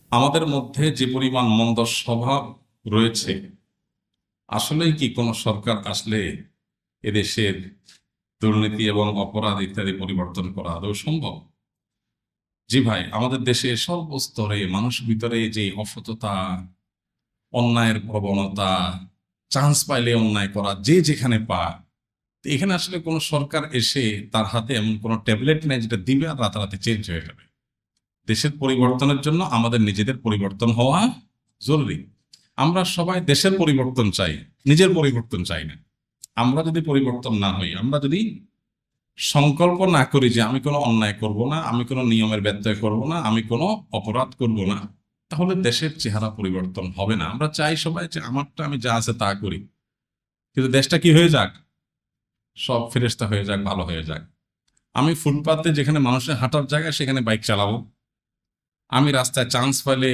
আমাদের মধ্যে যে পরিমাণ মন্দ স্বভাব রয়েছে, আসলেই কি কোনো সরকার আসলে এদেশের দুর্নীতি এবং অপরাধ ইত্যাদি পরিবর্তন করা আদৌ সম্ভব? জি ভাই, আমাদের দেশে সর্বস্তরে মানুষের ভিতরে যে অসততা, অন্যায়ের প্রবণতা, চান্স পাইলে অন্যায় করা, যে যেখানে পায়। তো এখানে আসলে কোনো সরকার এসে তার হাতে এমন কোনো ট্যাবলেট নেই যেটা দিবে আর রাতারাতি চেঞ্জ হয়ে যাবে। দেশের পরিবর্তনের জন্য আমাদের নিজেদের পরিবর্তন হওয়া জরুরি। আমরা সবাই দেশের পরিবর্তন চাই, নিজের পরিবর্তন চাই না। আমরা যদি পরিবর্তন না হই, আমরা যদি সংকল্প না করি যে আমি কোনো অন্যায় করব না, আমি কোনো নিয়মের ব্যত্যয় করব না, আমি কোনো অপরাধ করব না, তাহলে দেশের চেহারা পরিবর্তন হবে না। আমরা চাই সবাই যে আমারটা আমি যা আছে তা করি, কিন্তু দেশটা কি হয়ে যাক, সব ফেরেশতা হয়ে যাক, ভালো হয়ে যাক। আমি ফুটপাতে যেখানে মানুষের হাঁটার জায়গা সেখানে বাইক চালাবো। আমি রাস্তায় চান্স পেলে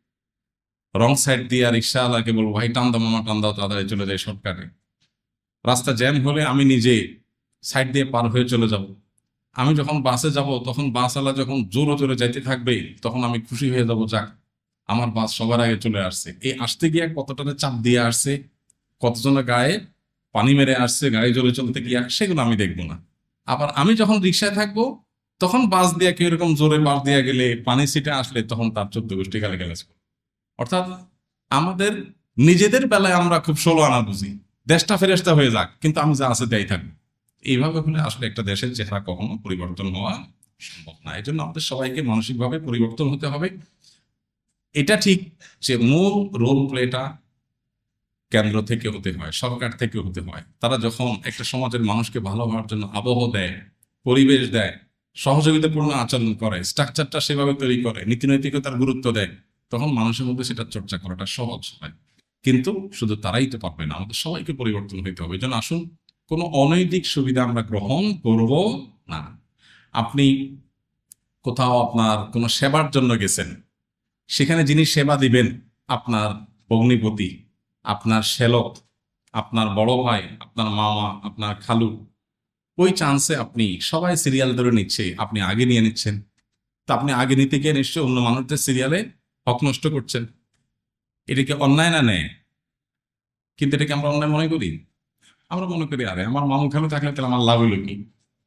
রং সাইড দিয়ে রিক্সাওয়ালাকে বলবো, ভাই টান দাও মামা, টান দাও, তাড়াতাড়ি চলে যায় শর্টকাটে। রাস্তা জ্যাম হলে আমি নিজে সাইড দিয়ে পার হয়ে চলে যাব। আমি যখন বাসে যাব তখন বাসওয়ালা যখন জোরে জোরে যাইতে থাকবে, তখন আমি খুশি হয়ে যাব, যাক আমার বাস সবার আগে চলে আসছে। এই আসতে গিয়ে কতটা চাপ দিয়ে আসছে, কতজনের গায়ে পানি মেরে আসছে গাড়ি জোরে চলতে গিয়ে, সেগুলো আমি দেখবো না। আবার আমি যখন রিক্সায় থাকবো, তখন বাস দিয়ে কেউ এরকম জোরে বাস দিয়ে গেলে, পানি সিটে আসলে, তখন তার 14 গোষ্ঠী গালিগালাজ করবে। অর্থাৎ আমাদের নিজেদের বেলায় আমরা খুব ষোলো আনা বুঝি, দেশটা ফেরেশতা হয়ে যাক, কিন্তু আমি যা আছে তাই থাকবো। এইভাবে হলে আসলে একটা দেশের চেহারা কখনো পরিবর্তন হওয়া সম্ভব না। এই জন্য আমাদের সবাইকে মানসিকভাবে পরিবর্তন হতে হবে। এটা ঠিক যে মূল রোল প্লেটা কেন্দ্র থেকে হতে হয়, সরকার থেকে হতে হয়। তারা যখন একটা সমাজের মানুষকে ভালো হওয়ার জন্য আবহ দেয়, পরিবেশ দেয়, সহযোগিতাপূর্ণ আচরণ করে, স্ট্রাকচারটা সেভাবে তৈরি করে, নীতিনৈতিকতার গুরুত্ব দেয়, তখন মানুষের মধ্যে সেটা চর্চা করাটা সহজ হয়। কিন্তু শুধু তারাই তো পারবে না, আমাদের সবাইকে পরিবর্তন হইতে হবে। এই জন্য আসুন, কোনো অনৈতিক সুবিধা আমরা গ্রহণ করব না। আপনি কোথাও আপনার কোনো সেবার জন্য গেছেন, সেখানে যিনি সেবা দিবেন, আপনার ভগ্নিপতি, আপনার শ্যালক, আপনার বড় ভাই, আপনার মামা, আপনার খালু, ওই চান্সে আপনি সবাই সিরিয়াল ধরে নিচ্ছে, আপনি আগে নিয়ে নিচ্ছেন। তা আপনি আগে নিতে গিয়ে নিশ্চয়ই অন্য মানুষদের সিরিয়ালে হক নষ্ট করছেন। এটা কি অন্যায় না নেয়? কিন্তু এটাকে আমরা অন্যায় মনে করি। আমরা মনে করি আরে আমার মামু খালু থাকলে তাহলে আমার লাভ হইল কি।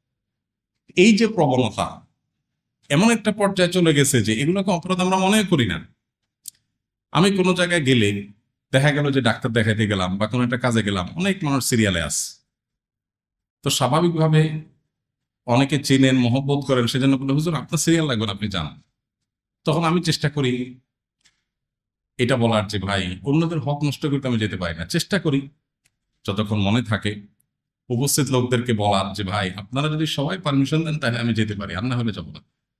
এই যে প্রবণতা এমন একটা পর্যায়ে চলে গেছে যে এগুলোকে অপরাধ আমরা মনে করি না। আমি কোনো জায়গায় গেলে দেখা গেল যে ডাক্তার দেখাইতে গেলাম বা কোনো একটা কাজে গেলাম, অনেক মানুষ সিরিয়ালে আছে। তো স্বাভাবিকভাবে অনেকে চেনেন, মহব্বত করেন, সেজন্য বলে হুজুর আপনার সিরিয়াল লাগবে না, আপনি যান। তখন আমি চেষ্টা করি এটা বলার যে ভাই অন্যদের হক নষ্ট করতে আমি যেতে পারি না। চেষ্টা করি যতক্ষণ মনে থাকে উপস্থিত লোকদেরকে বলার যে ভাই আপনারা যদি সবাই পারমিশন দেন তাহলে আমি যেতে পারি, আর না হলে যাবো না।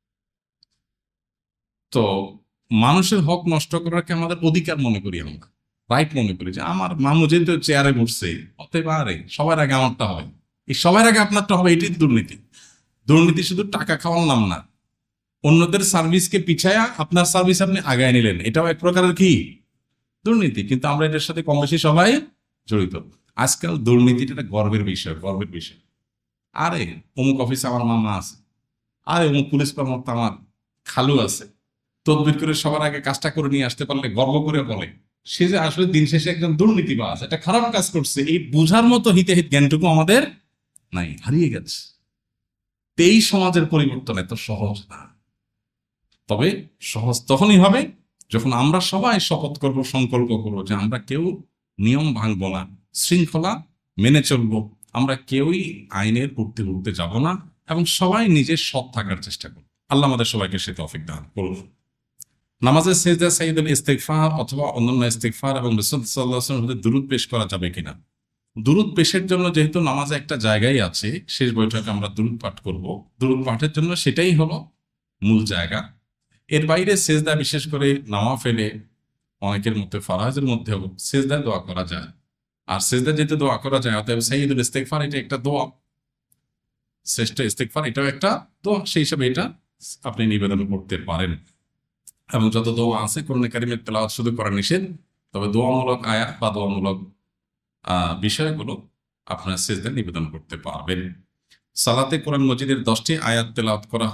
তো মানুষের হক নষ্ট করাকে আমাদের অধিকার মনে করি, আমরা রাইট মনে করি যে আমার মামু যেহেতু চেয়ারে বসছে, অতএব আরে সবার আগে আমারটা হয়, এই সবার আগে আপনারটা হবে, এটাই দুর্নীতি। দুর্নীতি শুধু টাকা খাওয়ার নাম না, অন্যদের সার্ভিসকে পিছায়া আপনার সার্ভিস আপনি আগায় নিলেন, এটাও এক প্রকারের কি দুর্নীতি। কিন্তু আমরা এটার সাথে কম বেশি সবাই জড়িত। আজকাল দুর্নীতিটা একটা গর্বের বিষয়, গর্বের বিষয়। আরে অমুক অফিসে আমার মামা আছে, আরে অমুক পুলিশ কর্মকর্তা আমার খালু আছে, তদবির করে সবার আগে কাজটা করে নিয়ে আসতে পারলে গর্ব করে বলে সে যে আসলে দিন শেষে একজন দুর্নীতিবাজ, একটা খারাপ কাজ করছে, এই বুঝার মতো হিতে জ্ঞানটুকু আমাদের নাই, হারিয়ে গেছে। তো এই সমাজের পরিবর্তন এত সহজ না। তবে সহজ তখনই হবে যখন আমরা সবাই শপথ করব, সংকল্প করবো যে আমরা কেউ নিয়ম ভাঙবো না, শৃঙ্খলা মেনে চলবো, আমরা কেউই আইনের ঊর্ধ্বে উঠতে যাব না, এবং সবাই নিজের সৎ থাকার চেষ্টা করব। আল্লাহ আমাদের সবাইকে সে তৌফিক দান করুন। নামাজের সেজদা সাইয়্যিদুল ইস্তিগফার অথবা অন্যান্য ইস্তিগফার এবং রাসূল সাল্লাল্লাহু আলাইহি ওয়াসাল্লামের দুরূদ পেশ করা যাবে কিনা? দুরূদ পেশের জন্য যেহেতু নামাজে একটা জায়গায় আছে, শেষ বৈঠকে আমরা দুরূদ পাঠ করব। দুরূদ পাঠের জন্য সেটাই হলো মূল জায়গা। এর বাইরে সেজদা, বিশেষ করে নওয়াফেলে, অনেকের মধ্যে ফরজের মধ্যেও সেজদায় দোয়া করা যায়। আর সেজদা যেহেতু দোয়া করা যায়, অতএব সাইয়্যিদুল ইস্তিগফার এটা একটা দোয়া, শ্রেষ্ঠ ইস্তিগফার এটাও একটা দোয়া, সেই হিসাবে এটা আপনি নিবেদন করতে পারেন। এবং যত দোয়া আছে কোরআনে কারিমের তেলাওয়াত শুধু করা নিষেধ, তবে দোয়ামূলক আয়াত বা দোয়ামূলক বিষয়গুলো আপনার সেজদায় নিবেদন করতে পারবেন। সালাতে কোরআন মজিদের 10টি আয়াত তেলাওয়াত করা হলো,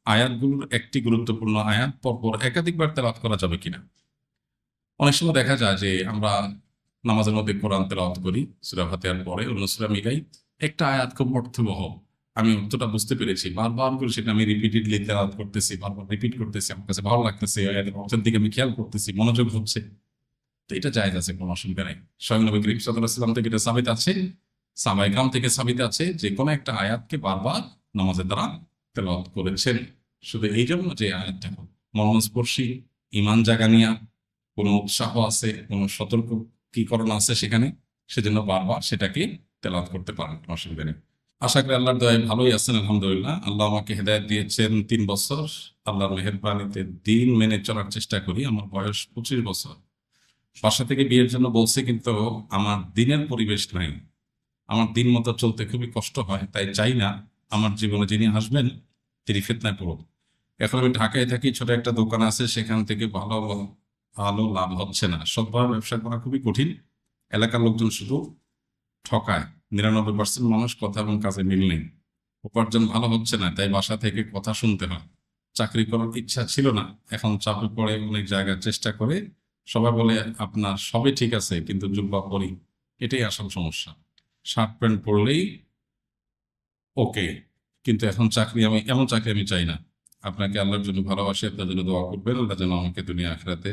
আয়াতগুলোর একটি গুরুত্বপূর্ণ আয়াত পরপর একাধিকবার তেলাওয়াত করা যাবে কিনা। অনেক সময় দেখা যায় যে আমরা নামাজের মধ্যে কোরআন তেলাওয়াত করি, সূরা ফাতিহার পরে অন্য সূরা মিলাই, একটা আয়াত খুব অর্থবহ, আমি অর্থটা বুঝতে পেরেছি, বারবার করে সেটা আমি রিপিটেডলি তেলাওয়াত করতেছি, বারবার রিপিট করতেছি, আমার কাছে ভালো লাগতেছে, এই আয়াতের অর্থের দিকে আমি খেয়াল করতেছি, মনোযোগ হচ্ছে, তো এটা জায়েজ আছে, কোনো অসুবিধা নেই। স্বয়ং নবী করিম সাল্লাল্লাহু আলাইহি ওয়াসাল্লাম থেকে এটা সাবিত আছে, সাহাবায়ে কেরাম থেকে সাবিত আছে যে কোনো একটা আয়াতকে বারবার নামাজের দ্বারা তেলাওয়াত করেছেন। শুধু এই জন্য যে আয়াতটা মর্মস্পর্শী, ঈমান জাগানিয়া, কোনো উৎসাহ আছে, কোনো সতর্কীকরণ আছে সেখানে, সেজন্য বারবার সেটাকে তেলাওয়াত করতে পারেন, কোনো অসুবিধা নেই। আশা করি আল্লাহর দয়ায় ভালোই আছেন, আলহামদুলিল্লাহ। আল্লাহ আমাকে হেদায়েত দিয়েছেন 3 বছর, আল্লাহর মেহেরবানিতে দিন মেনে চলার চেষ্টা করি। আমার বয়স 25 বছর। বাসা থেকে বিয়ের জন্য বলছে, কিন্তু আমার দিনের পরিবেশ নাই, আমার দিন মতো চলতে খুবই কষ্ট হয়, তাই চাই না আমার জীবনে যিনি আসবেন তিনি ফিতনায় পড়ুক। এখন আমি ঢাকায় থাকি, ছোট একটা দোকান আছে, সেখান থেকে ভালো ভালো লাভ হচ্ছে না, সৎভাবে ব্যবসা করা খুবই কঠিন, এলাকার লোকজন শুধু ঠকায়, 99% মানুষ কথা এবং কাজে মিল নেই, উপার্জন ভালো হচ্ছে না, তাই বাসা থেকে কথা শুনতে হয়। চাকরি করার ইচ্ছা ছিল না, এখন চাপে পড়ে অনেক জায়গায় চেষ্টা করে, সবাই বলে আপনার সবই ঠিক আছে কিন্তু জুব্বা পরি, এটাই আসল সমস্যা। শার্ট প্যান্ট পরলেই ওকে, কিন্তু এখন চাকরি, আমি এমন চাকরি আমি চাই না। আপনাকে আল্লাহর জন্য ভালোবাসি, আপনার জন্য দোয়া করবেন, আল্লাহ যেন আমাকে দুনিয়া আখিরাতে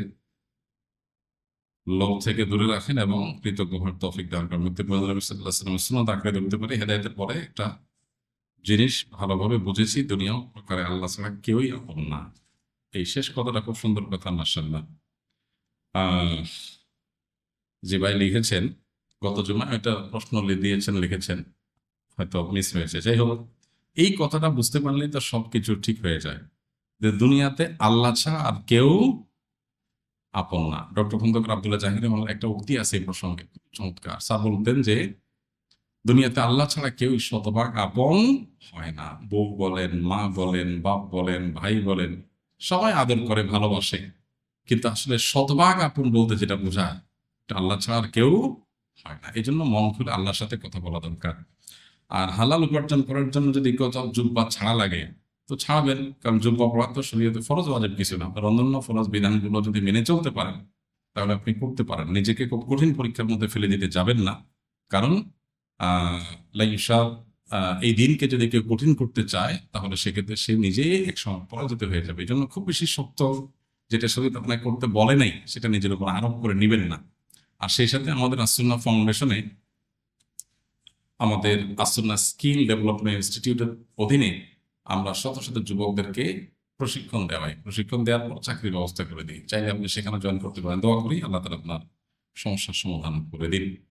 লোভ থেকে দূরে রাখেন এবং কৃতজ্ঞ হওয়ার তৌফিক দান করেন। মুক্তি নবী সাল্লাল্লাহু আলাইহি ওয়াসাল্লামের সুন্নাত আঁকড়ে ধরতে পারি, হেদায়েতের পরে একটা জিনিস ভালোভাবে বুঝেছি, দুনিয়া প্রকারে আল্লাহ ছাড়া কেউই আপন না। এই শেষ কথাটা খুব সুন্দর কথা, মাশাআল্লাহ। আহ যে ভাই লিখেছেন, গত জুমায় একটা প্রশ্ন দিয়েছেন, লিখেছেন, হয়তো মিস হয়েছে, যাই হোক, এই কথাটা বুঝতে পারলেই তো সবকিছু ঠিক হয়ে যায়, যে দুনিয়াতে আল্লাহ ছাড়া আর কেউ আপন না। ডক্টর খন্দকার আব্দুল্লাহ জাহির আমার একটা উক্তি আছে এই প্রসঙ্গে, চমৎকার। স্যার বলতেন যে দুনিয়াতে আল্লাহ ছাড়া কেউই শতভাগ আপন হয় না। বউ বলেন, মা বলেন, বাপ বলেন, ভাই বলেন, সবাই আদর করে, ভালোবাসে, কিন্তু আসলে শতভাগ আপন বলতে যেটা বোঝায়, এটা আল্লাহ ছাড়া আর কেউ হয় না। এই জন্য মন খুলে আল্লাহর সাথে কথা বলা দরকার। আর হালাল উপার্জন করার জন্য যদি কোথাও জুব্বা ছাড়া লাগে তো ছাড়াবেন, কারণ জুব্বা পড়া তো শরীয়তে ফরজ ওয়াজিব কিছু না। আপনার অন্যান্য ফরজ বিধানগুলো যদি মেনে চলতে পারেন তাহলে আপনি করতে পারেন। নিজেকে খুব কঠিন পরীক্ষার মধ্যে ফেলে দিতে যাবেন না, কারণ লাইসা এই দিনকে যদি কেউ কঠিন করতে চায় তাহলে সেক্ষেত্রে সে নিজেই এক সময় পরাজিত হয়ে যাবে। এই জন্য খুব বেশি শক্ত যেটা শরীয়ত আপনাকে করতে বলে নাই সেটা নিজের উপর আরোপ করে নিবেন না। আর সেই সাথে আমাদের আসুন্নাহ ফাউন্ডেশনে, আমাদের আসুন্নাহ স্কিল ডেভেলপমেন্ট ইনস্টিটিউটের অধীনে আমরা শত শত যুবকদেরকে প্রশিক্ষণ দেওয়াই, প্রশিক্ষণ দেওয়ার পর চাকরির ব্যবস্থা করে দিই। চাইলে আপনি সেখানে জয়েন করতে পারেন। দোয়া করি আল্লাহ তাআলা আপনার সমস্যার সমাধান করে দিন।